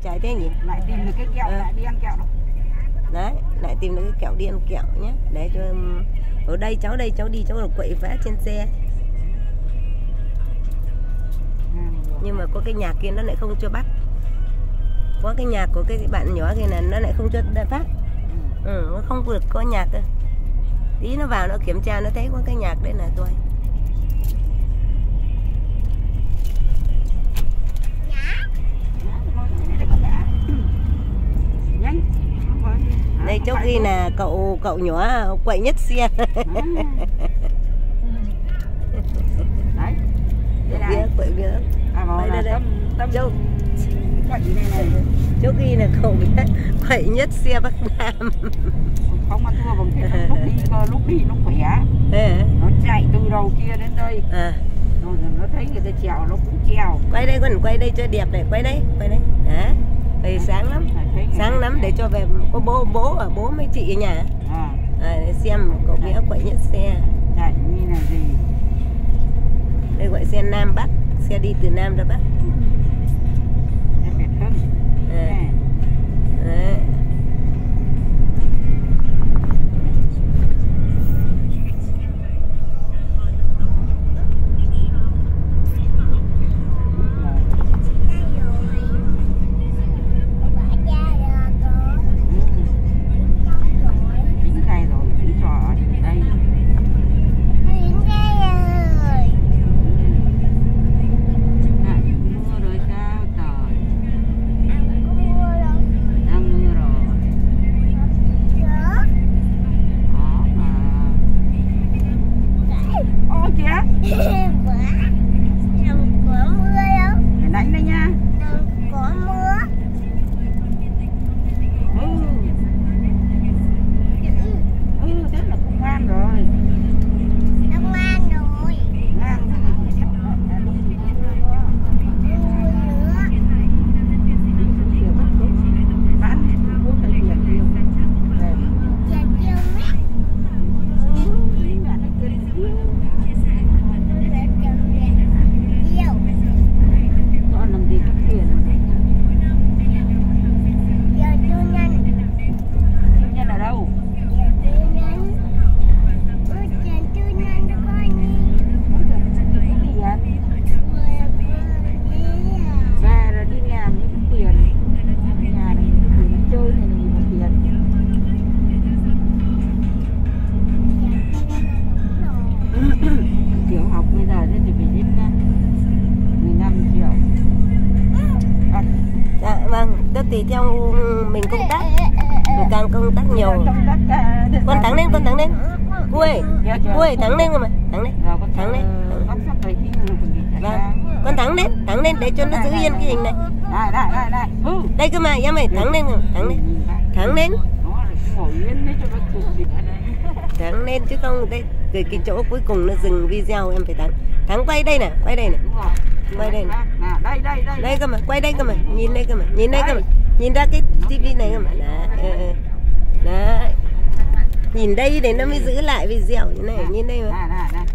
Chạy thế nhỉ? Lại tìm được cái kẹo lại đi ăn kẹo đâu. Đấy, lại tìm được cái kẹo đi ăn kẹo nhé. Để cho ở đây cháu đi cháu được quậy phá trên xe. Nhưng mà có cái nhà kia nó lại không cho bắt. Có cái nhà của cái bạn nhỏ kia là nó lại không cho phát. Nó không được có nhạc cơ. Tí nó vào nó kiểm tra nó thấy có cái nhạc đấy là tôi. Đây chỗ ghi là cậu nhỏ quậy nhất xe. Đấy. Quậy bia. Đây đây. Chỗ chỗ ghi là cậu quậy nhất xe Bắc Nam. Không mà thua bằng cái lúc đi nó khỏe. Nó chạy từ đầu kia đến đây. Rồi nó thấy người ta trèo nó cũng trèo. Quay đây con, quay đây cho đẹp này, quay đây. Hả? Đây sáng lắm. Sáng lắm để cho về có bố mấy chị ở nhà. Để xem cậu bé quậy nhất xe. Chạy như là gì? Đây gọi xe Nam Bắc, xe đi từ Nam ra Bắc. Đấy. Thì theo mình công tác, mình càng công tác nhiều. Con thắng lên, Cô ơi, thắng lên mà, thắng lên. Vâng, con thắng lên để cho nó giữ yên cái hình này. Đây cơ mà em ơi, thắng lên chứ không đây cái chỗ cuối cùng nó dừng video em phải thắng quay đây này. Đây cơ mà, quay đây cơ mà, nhìn đây cơ mà, nhìn ra cái tivi này cơ mà. Đấy. Nhìn đây để nó mới giữ lại video như này, nhìn đây mà.